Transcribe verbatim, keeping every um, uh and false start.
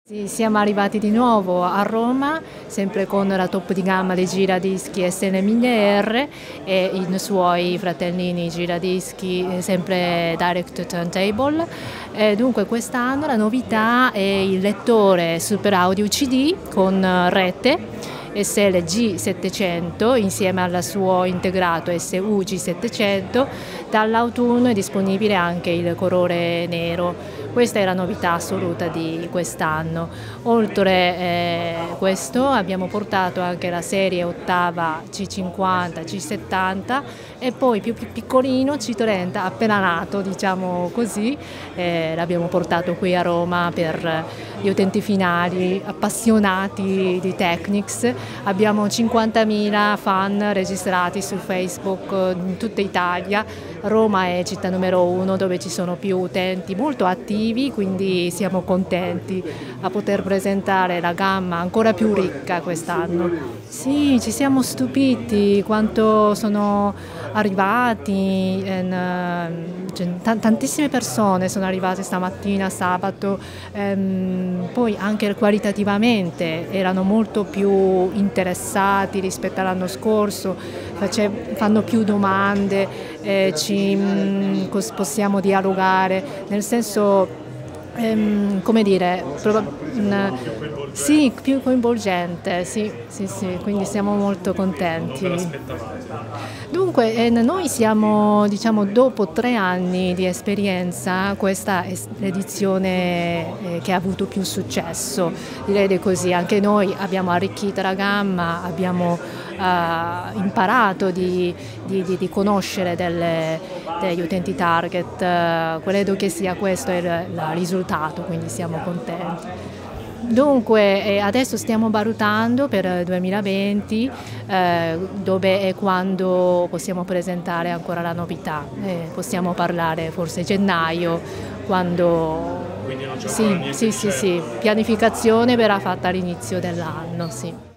Sì, siamo arrivati di nuovo a Roma, sempre con la top di gamma dei giradischi S N mille R e i suoi fratellini giradischi, sempre Direct Turntable. E dunque quest'anno la novità è il lettore Super Audio C D con rete S L G settecento insieme al suo integrato S U G settecento. Dall'autunno è disponibile anche il colore nero. Questa è la novità assoluta di quest'anno. Oltre eh, questo abbiamo portato anche la serie ottava C cinquanta, C settanta e poi più, più piccolino C trenta appena nato, diciamo così, eh, l'abbiamo portato qui a Roma per gli utenti finali appassionati di Technics. Abbiamo cinquantamila fan registrati su Facebook in tutta Italia. Roma è città numero uno dove ci sono più utenti molto attivi, quindi siamo contenti a poter presentare la gamma ancora più ricca quest'anno. Sì, ci siamo stupiti quanto sono arrivati, in, cioè, tantissime persone sono arrivate stamattina, sabato, ehm, poi anche qualitativamente erano molto più interessati rispetto all'anno scorso, face, fanno più domande, eh, ci mh, possiamo dialogare, nel senso, ehm, come dire, mh, sì, più coinvolgente, sì, sì, sì, quindi siamo molto contenti. Dunque, eh, noi siamo, diciamo, dopo tre anni di esperienza, questa è l'edizione eh, che ha avuto più successo, direi così. Anche noi abbiamo arricchito la gamma, abbiamo eh, imparato di, di, di, di conoscere delle, degli utenti target, eh, credo che sia questo il, il risultato, quindi siamo contenti. Dunque eh, adesso stiamo valutando per il duemilaventi eh, dove e quando possiamo presentare ancora la novità, eh, possiamo parlare forse gennaio, quando quindi non c'è sì, sì, sì, sì, pianificazione verrà fatta all'inizio dell'anno, sì.